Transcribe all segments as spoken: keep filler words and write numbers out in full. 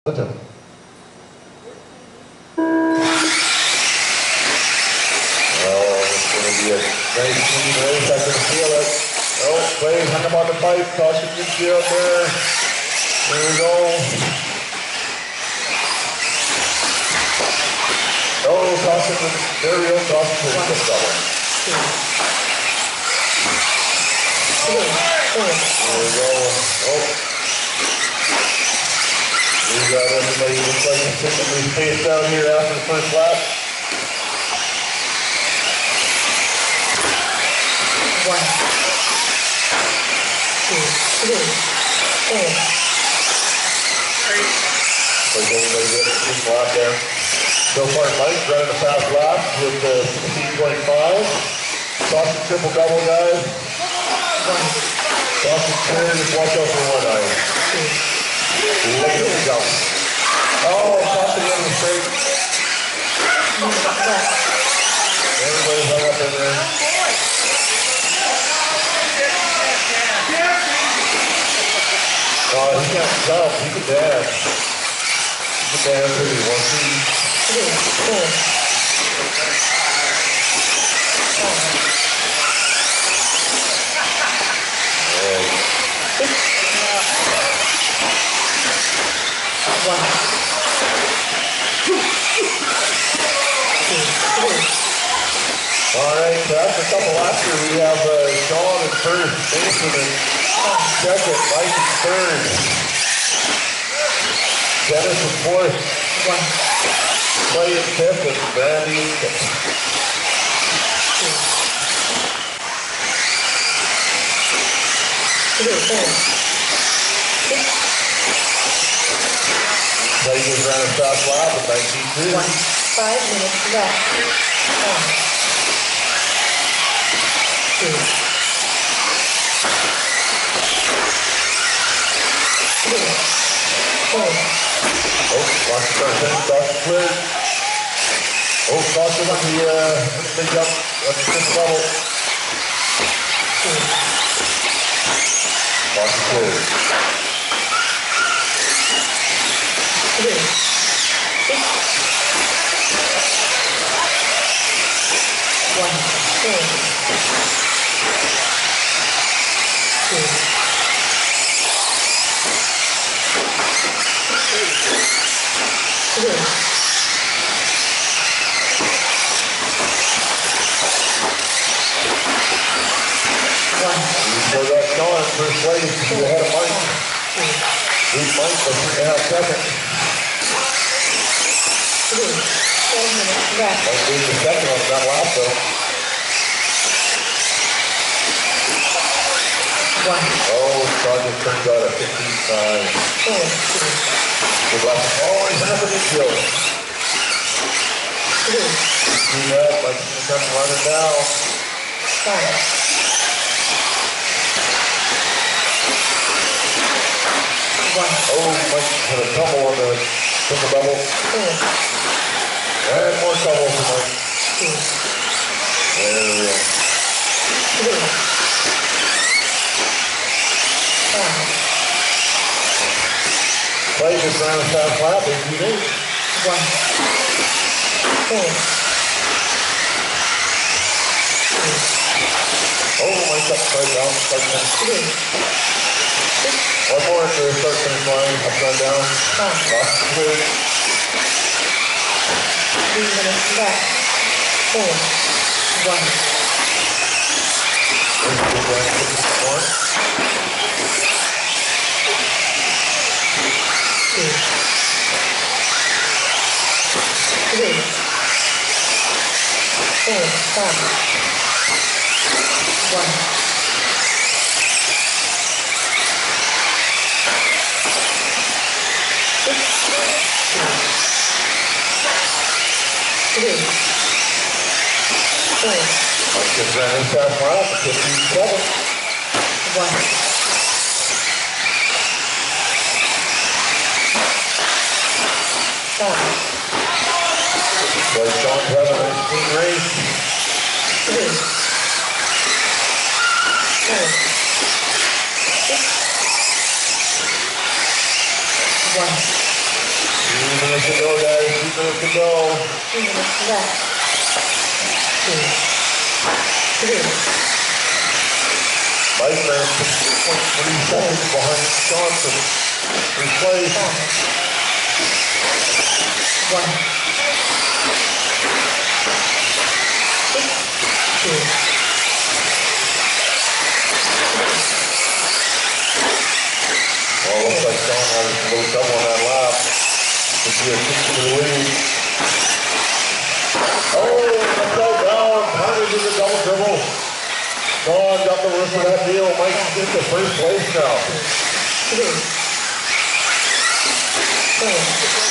Listen. Oh, it's going to be a nice clean race. I can feel it. Oh, wait, hung him on the pipe. Caution windshield there. There we go. Oh, caution. There we go. Caution for the double. There we go. Oh. We got everybody looks like consistently spaced out here after the first lap. One, two, three, four. Like everybody getting a clean lap there. So far, Mike running a fast lap with uh, sixteen point five. Sausage triple double, guys. One, Sausage turn, just watch out for one eye. two, Look at him go. Oh, sausage in the straight. Everybody's hung up in there. Oh, he can't jump. He can dance. He can dance if he wants to. three, four, one, two, three. All right, so after a couple laps here, we have uh, Sean in first, Mason in second, Mike in third, Dennis in fourth, One, Clay in fifth, and Randy in sixth. three, four, six, Clay just ran a fast lap at nineteen two. one. Five minutes left. One, two, three, four. Oh, watch the first thing, Doctor cleared. Oh, Doctor on the uh, big jump, that's the fifth level. Doctor cleared. Three, six, one, four, two, three, one, We still got Sean in first place, he's ahead of Mike. two, Beat Mike by three and a half seconds. three, four minutes left. Mike beat the second on that lap though. One, Oh, Sergeant turns out at fifteen nine. four, two, Good luck. Oh, he's half an inch low. three, See that? Mike's gonna come running down. five, one, Oh, Mike had a tumble on the triple double. four, And more tumble for Mike. two, There we go. three, five, Clay just ran a fast lap, eighteen eight. one, four, two, Oh, Mike's upside down, upside down. three, six, One more into the start finish line, upside down. five. Lost clear. Three minutes left. Four, one, There's the good run, fifty-one. two, three, four, five, one, six, two, three, four, Mike just ran his fast lap, fifteen seven. one, five, So Sean's having a nice clean race. three, four, six, one, to go, guys. Two minutes to go. Two minutes left. Two. Three. Mike ran six point three seconds behind Johnson. Replay. Five. One. Six. Two. Well, looks like John had a little trouble on that lap. Could be a six to the lead. Oh, upside down. Hunter's in the double dribble. John got the rest of that deal. Mike's in the first place now. Three. Four.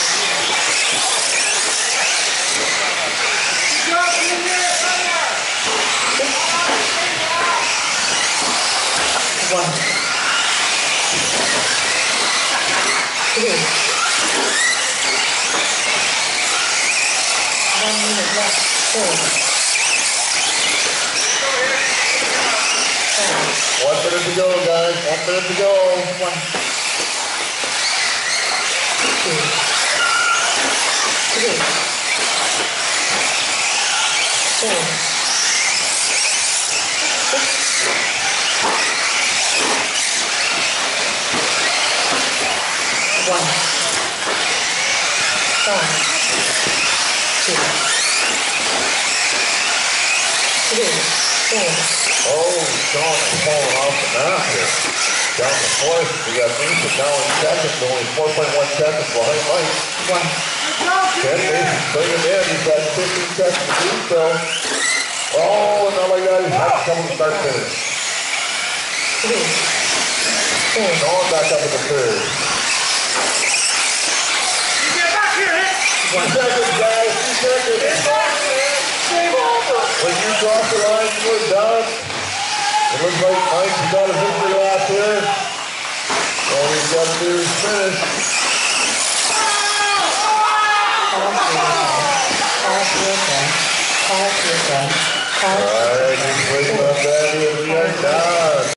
One. Three. One minute left. Four. Five. One minute to go, guys. One minute to go. One. Two. Three. Four. One. Five. Two. Three. Four. Oh, Sean is falling off the map here. Down the fourth. We got Mason now in second, only four point one seconds behind Mike. One. Ken Mason bring him in. He's got fifteen seconds to do so. Oh, not like that. He's having trouble to start finish. Three. Four. Sean back up in the third. Two seconds, guys. Two seconds. When you cross the line, you are done. It looks like Mike's got a victory lap here. All we've got to do is finish. Pass your friend. Pass your friend. Pass your friend. All right, just wait on that. We are done.